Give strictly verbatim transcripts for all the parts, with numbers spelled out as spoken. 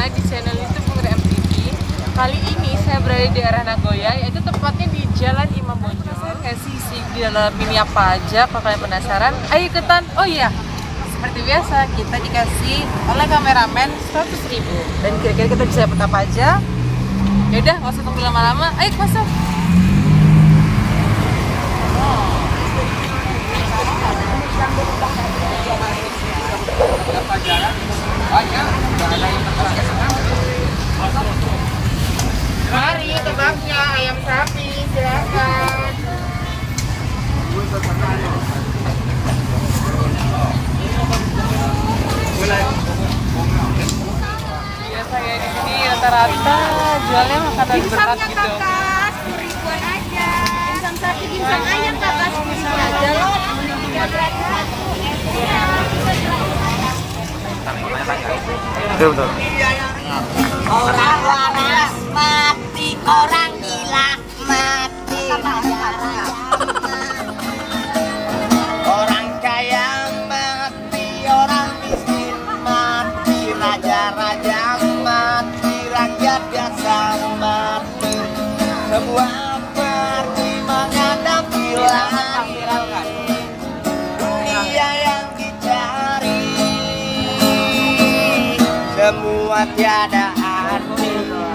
semuanya di channel YouTube Pungri M T V. Kali ini saya berada di daerah Nagoya, yaitu tepatnya di Jalan Imam Bonjol. Saya kasih isi di dalam ini apa aja, kalau kalian penasaran, ayo ikutan. Oh iya, seperti biasa kita dikasih oleh kameramen seratus ribu. Dan kira-kira kita bisa dapat apa aja? Yaudah, nggak usah tunggu lama-lama, ayo masuk. Mari kebabnya ayam sapi, silakan. Biasa ya di sini rata-rata jualnya makanan berat gitu. Kakak, sepuluh ribuan aja. Dimsum sapi, dimsum ayam kakak, sepuluh ribu aja loh. Betul, betul. Orang waras mati, orang gila mati. Orang kaya mati, orang miskin mati, raja-raja mati, rakyat biasa mati. Semua pergi menghadap ilahi, dunia yang dicari, semua tiada arti.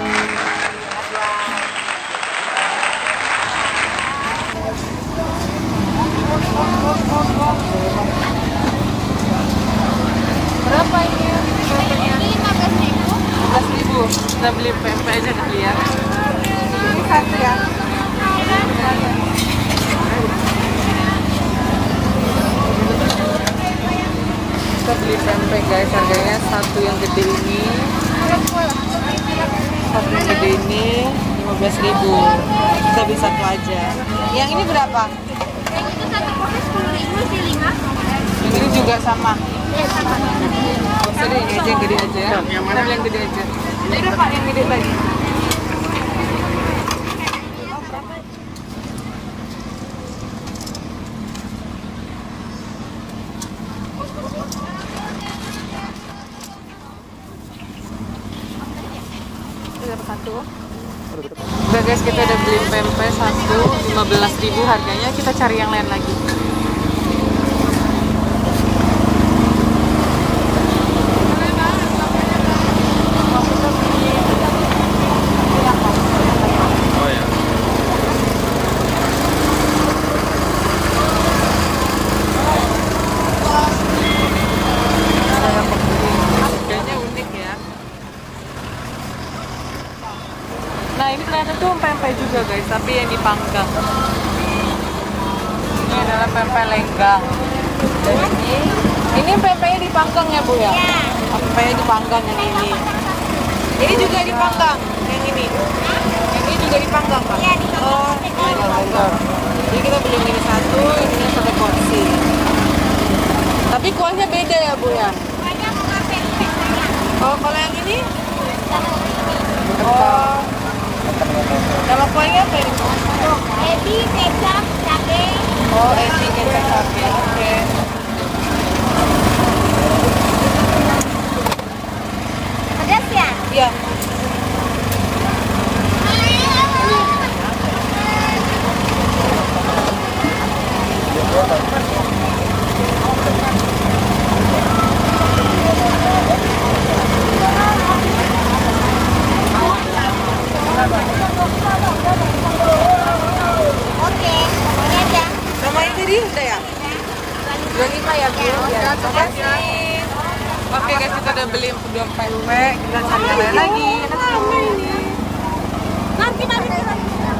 Berapa ini? Ini lima belas ribu. lima belas ribu. Kita beli pempek aja kali ya. Ini satu ya. Kita beli pempek guys, harganya satu yang gede ini, satu yang gede ini lima belas ribu. Kita beli satu aja. Yang ini berapa? Yang itu satu porsi sepuluh ribu, sih lima. Yang ini juga sama. Ya sama. Oh, sorry, ini aja yang gede aja ya. Kita beli yang gede aja. Ini udah Pak, yang gede tadi. Satu. Udah guys, kita udah beli pempek satu lima belas ribu harganya. Kita cari yang lain lagi. Oh ya. Harganya unik ya. Nah ini ternyata tuh pempek juga guys, tapi yang dipanggang. Ini adalah pempek lenggang. Dan ini, ini pempeknya dipanggang ya Bu ya? Iya. Pempeknya dipanggang yang ini. Ini juga dipanggang, yang ini. Yang ini juga dipanggang Pak? Iya, dipanggang. Oh, ini dipanggang. Jadi kita beli yang ini satu, ini satu porsi. Tapi kuahnya beda ya Bu ya? Banyak bukan pempek banyak. Oh, kalau yang ini? Oh. Nama kuahnya apa ini? Ebi, kecap, cabai. Oh, ebi kecap cabai. Oke. Pedas ya? Iya. Oke, ini aja. Nama ini tadi udah ya? dua puluh lima ya, Bu? Ya. Terima kasih. Oke guys, kita udah beli dua pempek. Kita cari yang lain lagi. Apa ini? Nanti, nanti, nanti.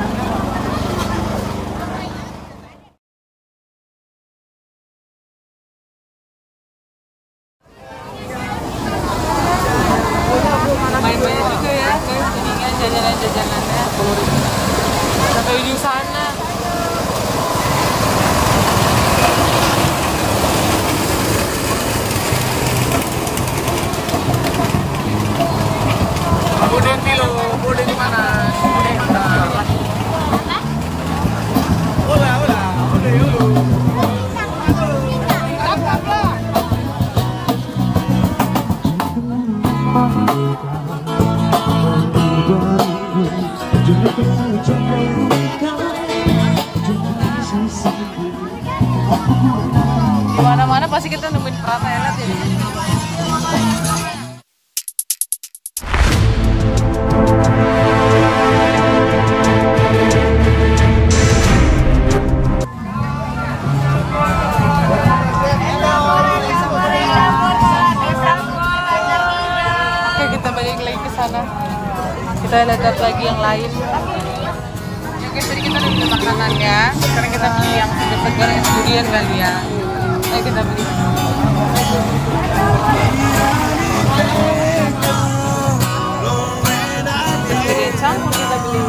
Main-main juga ya guys, ininya jajanan-jajanannya. Sampai ujung sana. Udah kilo. kemana-mana pasti kita nemuin pratelet ya. Oke, kita balik lagi ke sana. Kita lihat lagi yang lain. Ya guys, tadi kita udah beli makanannya. Sekarang kita beli yang segar-segar, yang durian kali ya. Ayo kita beli. Durian campur kita beli.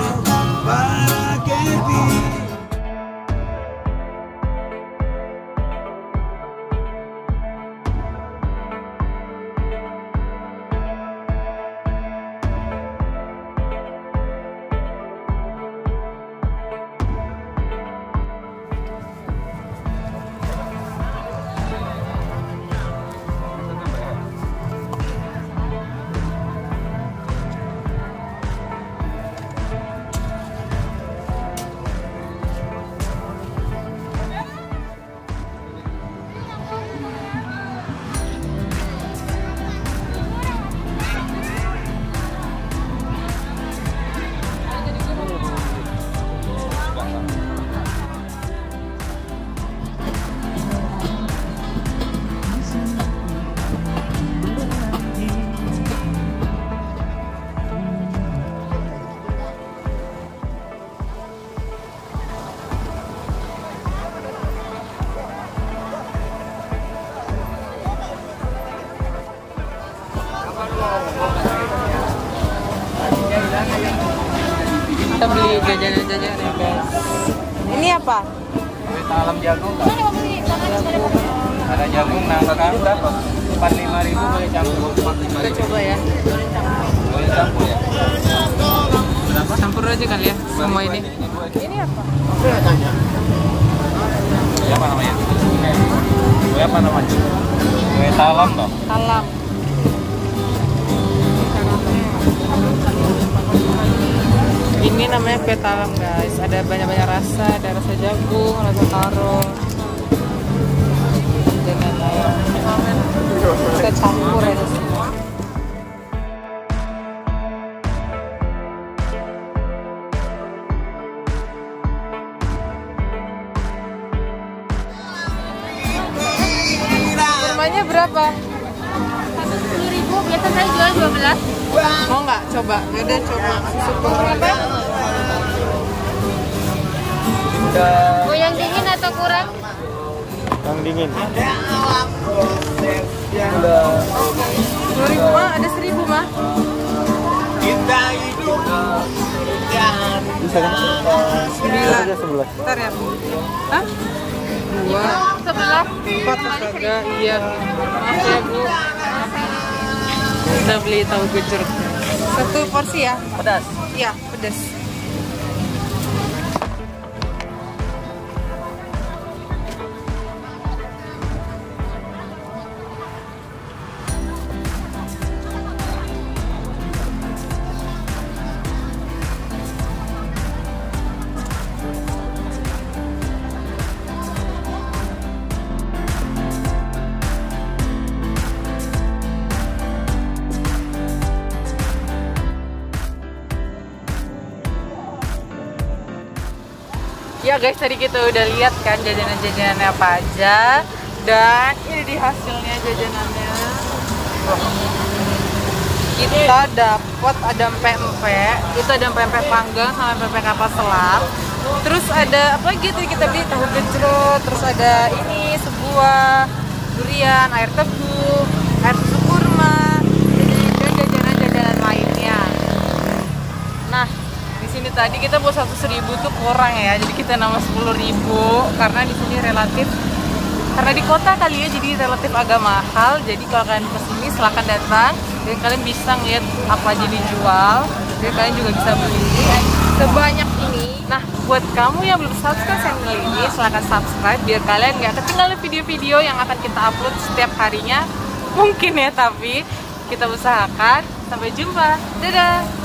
Kita beli jajanan-jajanan ya guys. Ini apa? Kue talam jagung. Ada jagung nangka berapa? empat puluh lima ribu boleh campur. Kita coba ya. Boleh campur ya. Berapa? Campur aja kali ya semua ini. Ini apa? Kue apa namanya? Kue apa namanya? Kue talam toh. Talam. Ini namanya kue talam guys. Ada banyak-banyak rasa, ada rasa jagung, rasa taro, dan lain-lain. Kita campur aja semua. Kurmanya berapa? sepuluh ribu, biasa saya jual dua belas. Mau nggak coba? Yaudah coba susu berapa? Mau yang dingin atau kurang? Yang dingin. Dua ribu mah, ada seribu mah. Kita hidup jangan Bisa kan? Sembilan. Aja sebelah. Bentar ya bu. Hah? Dua. Sebelas. Empat astaga, iya. Maaf ya bu. Kita beli tahu gejrot. Satu porsi ya? Pedas. Iya, pedas. Ya guys, tadi kita udah lihat kan jajanan-jajanannya apa aja. Dan ini di hasilnya jajanannya. Kita dapat ada empek-empek. Itu ada empek-empek panggang sama empek-empek kapal selam. Terus ada apa lagi tadi kita beli tahu gejrot. Terus ada ini sebuah durian, air tebu, air susu kurma, dan jajanan-jajanan lainnya. Nah, sini tadi kita buat seratus ribu tuh kurang ya, jadi kita nambah sepuluh ribu karena di sini relatif, karena di kota kali ya, jadi relatif agak mahal. Jadi kalau kalian kesini silahkan datang dan kalian bisa ngeliat apa aja dijual, dan kalian juga bisa beli sebanyak ini. Nah, buat kamu yang belum subscribe channel ini, silahkan subscribe biar kalian nggak ketinggalan video-video yang akan kita upload setiap harinya. Mungkin ya, tapi kita usahakan. Sampai jumpa, dadah.